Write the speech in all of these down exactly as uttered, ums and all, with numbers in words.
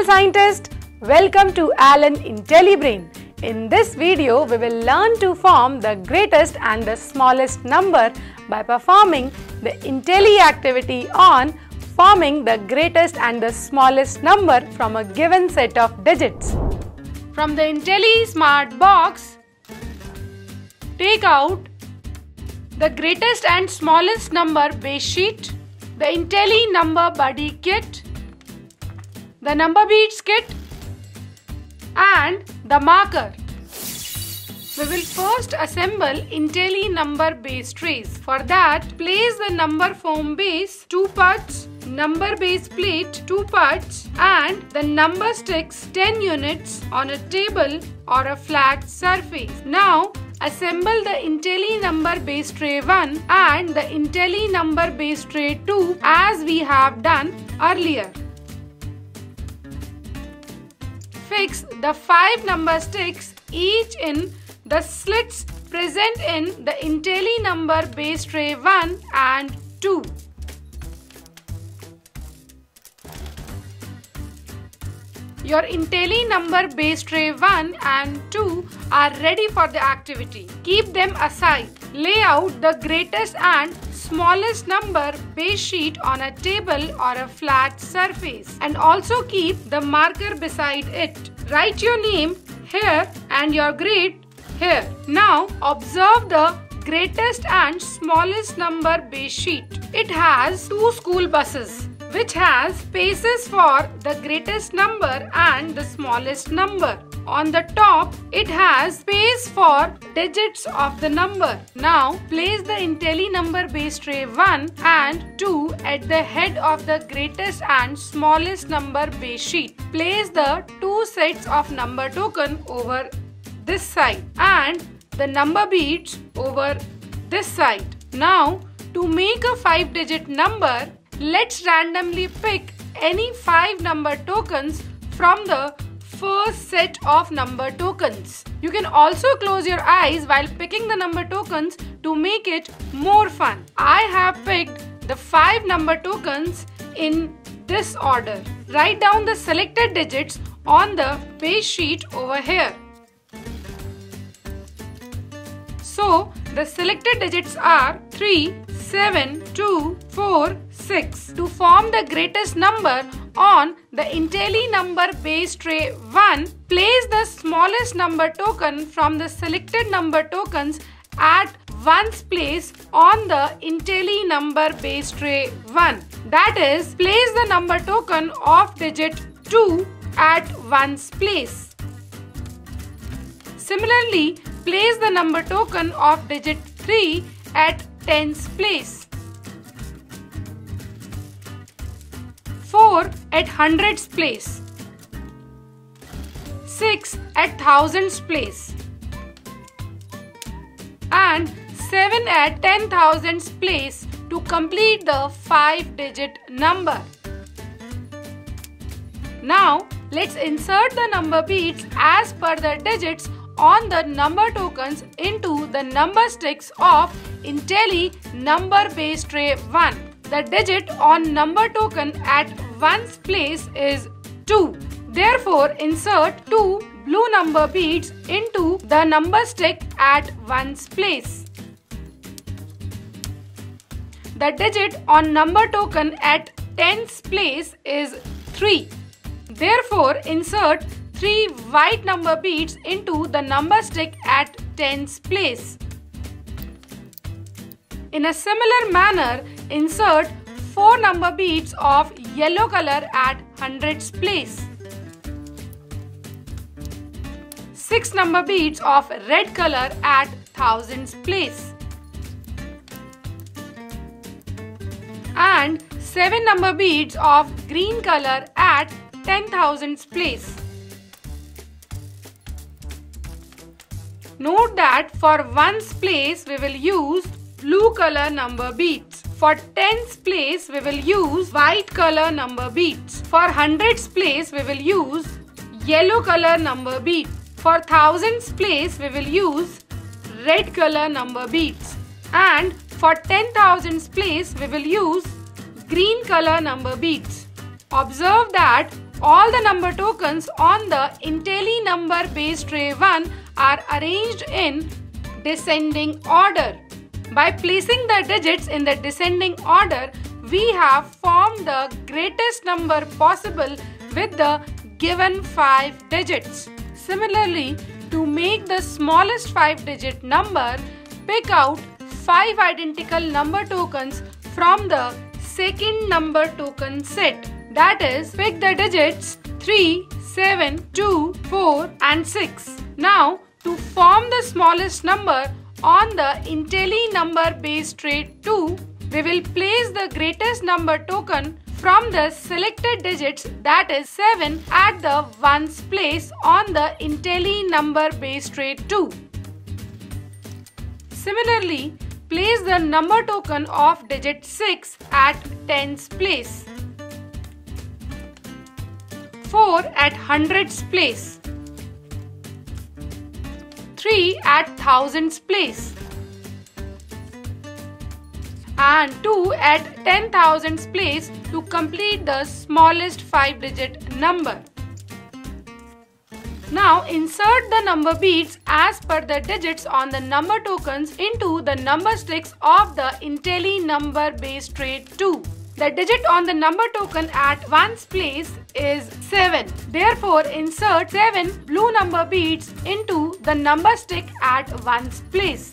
scientists, welcome to ALLEN IntelliBrain. In this video, we will learn to form the greatest and the smallest number by performing the Intelli activity on forming the greatest and the smallest number from a given set of digits. From the Intelli SMART Box, take out the greatest and smallest number base sheet, the Intelli number buddy kit, the number beads kit and the marker. We will first assemble Intelli number base trays. For that, place the number foam base two parts, number base plate two parts and the number sticks ten units on a table or a flat surface. Now, assemble the Intelli number base tray one and the Intelli number base tray two as we have done earlier. Fix the five number sticks each in the slits present in the Intelli number base tray one and two. Your Intelli number base tray one and two are ready for the activity. Keep them aside. Lay out the greatest and smallest number base sheet on a table or a flat surface and also keep the marker beside it. Write your name here and your grade here. Now observe the greatest and smallest number base sheet. It has two school buses, which has spaces for the greatest number and the smallest number. On the top, it has space for digits of the number. Now, place the Intelli number base tray one and two at the head of the greatest and smallest number base sheet. Place the two sets of number token over this side and the number beads over this side. Now, to make a five digit number, let's randomly pick any five number tokens from the first set of number tokens. You can also close your eyes while picking the number tokens to make it more fun. I have picked the five number tokens in this order. Write down the selected digits on the base sheet over here. So, the selected digits are three, seven, two, four, six. To form the greatest number on the Intelli number base tray one, place the smallest number token from the selected number tokens at ones place on the Intelli number base tray one. That is, place the number token of digit two at ones place. Similarly, place the number token of digit three at tens place. four at hundreds place. six at thousands place. And seven at ten thousands place to complete the five digit number. Now, let's insert the number beads as per the digits on the number tokens into the number sticks of Intelli number base tray one. The digit on number token at ones place is two. Therefore, insert two blue number beads into the number stick at ones place. The digit on number token at tens place is three. Therefore, insert three white number beads into the number stick at tens place. In a similar manner, insert four number beads of yellow color at hundreds place. six number beads of red color at thousands place. And seven number beads of green color at ten thousands place. Note that for ones place we will use blue color number beads. For tens place we will use white color number beads. For hundreds place we will use yellow color number beads. For thousands place we will use red color number beads. And for ten thousands place we will use green color number beads. Observe that all the number tokens on the Intelli number base tray one are arranged in descending order. By placing the digits in the descending order, we have formed the greatest number possible with the given five digits. Similarly, to make the smallest five digit number, pick out five identical number tokens from the second number token set. That is, pick the digits three, seven, two, four and six. Now, to form the smallest number on the Intelli number base tray two, we will place the greatest number token from the selected digits, that is seven, at the ones place on the Intelli number base tray two. Similarly, place the number token of digit six at tens place, four at hundreds place, three at thousands place, and two at ten thousands place to complete the smallest five digit number. Now insert the number beads as per the digits on the number tokens into the number sticks of the Intelli number base tray two. The digit on the number token at ones place is seven. Therefore, insert seven blue number beads into the number stick at ones place.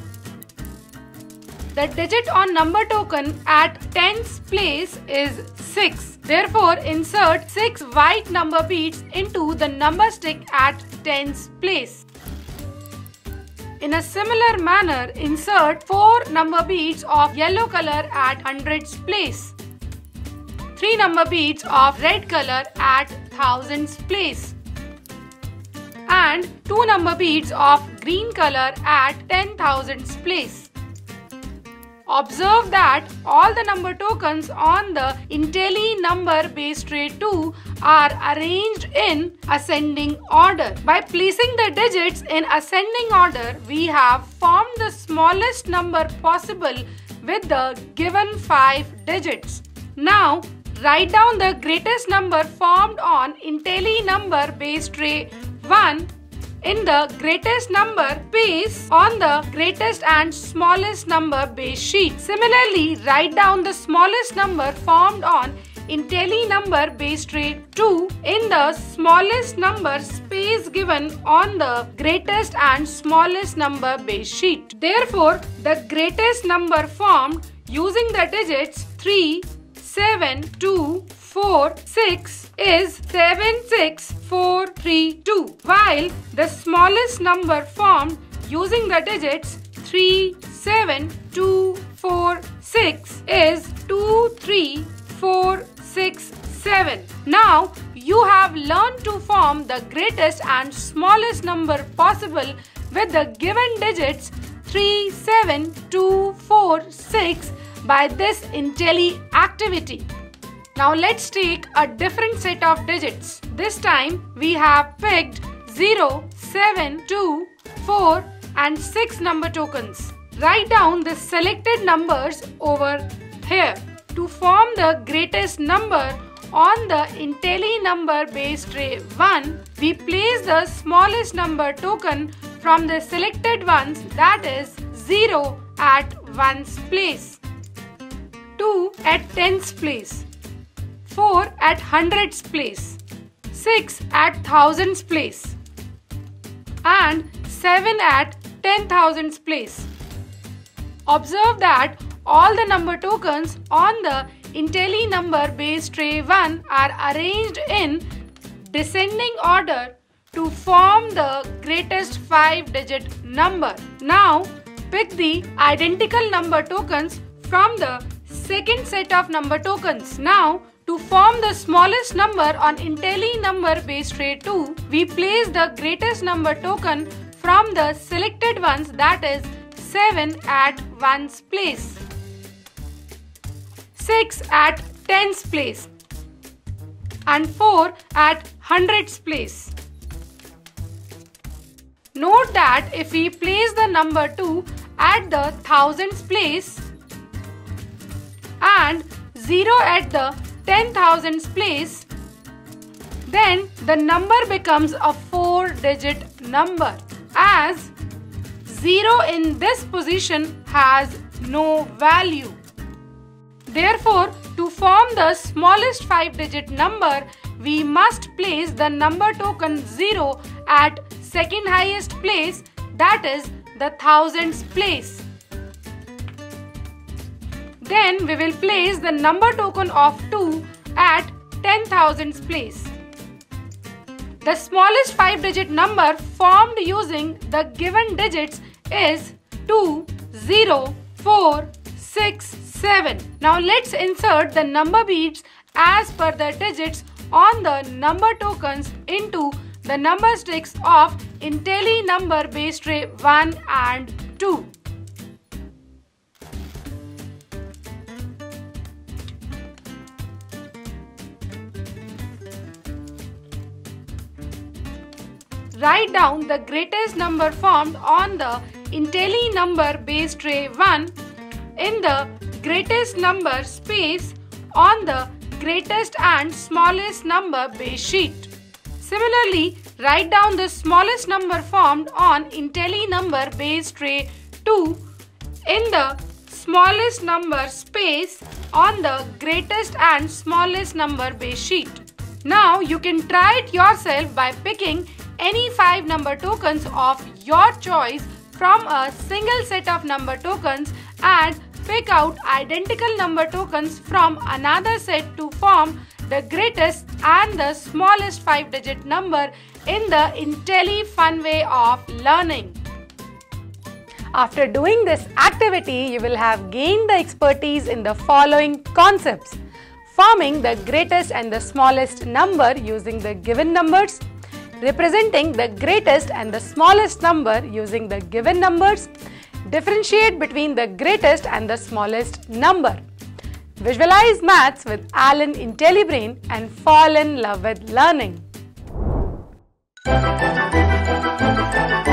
The digit on number token at tens place is six. Therefore, insert six white number beads into the number stick at tens place. In a similar manner, insert four number beads of yellow color at hundreds place, three number beads of red color at thousands place, and two number beads of green color at ten thousands place. Observe that all the number tokens on the Intelli number base tray two are arranged in ascending order. By placing the digits in ascending order, we have formed the smallest number possible with the given five digits. Now, write down the greatest number formed on Intelli number base tray one in the greatest number base on the greatest and smallest number base sheet. Similarly, write down the smallest number formed on Intelli number base tray two in the smallest number space given on the greatest and smallest number base sheet. Therefore, the greatest number formed using the digits three, seven, two, four, six is seven six four three two, while the smallest number formed using the digits three, seven, two, four, six is two three four six seven. Now, you have learned to form the greatest and smallest number possible with the given digits three, seven, two, four, six by this Intelli activity. Now let's take a different set of digits. This time we have picked zero, seven, two, four and six number tokens. Write down the selected numbers over here. To form the greatest number on the Intelli number base tray one, we place the smallest number token from the selected ones, that is zero at ones place, two at tens place, four at hundreds place, six at thousands place, and seven at ten thousands place. Observe that all the number tokens on the Intelli number base tray one are arranged in descending order to form the greatest five digit number. Now, pick the identical number tokens from the second set of number tokens. Now, to form the smallest number on Intelli number base tray two, we place the greatest number token from the selected ones, that is seven at ones place, six at tens place, and four at hundreds place. Note that if we place the number two at the thousands place and zero at the ten thousands place, then the number becomes a four-digit number, as zero in this position has no value. Therefore, to form the smallest five-digit number, we must place the number token zero at second highest place, that is the thousands place. Then we will place the number token of two at ten thousands place. The smallest five-digit number formed using the given digits is two, zero, four, six, seven. Now let's insert the number beads as per the digits on the number tokens into the number sticks of Intelli number base tray one and two. Write down the greatest number formed on the Intelli number base tray one in the greatest number space on the greatest and smallest number base sheet. Similarly, write down the smallest number formed on Intelli number base tray two in the smallest number space on the greatest and smallest number base sheet. Now you can try it yourself by picking any five number tokens of your choice from a single set of number tokens and pick out identical number tokens from another set to form the greatest and the smallest five-digit number in the Intelli fun way of learning. After doing this activity, you will have gained the expertise in the following concepts: forming the greatest and the smallest number using the given numbers, representing the greatest and the smallest number using the given numbers, differentiate between the greatest and the smallest number. Visualize maths with ALLEN IntelliBrain and fall in love with learning.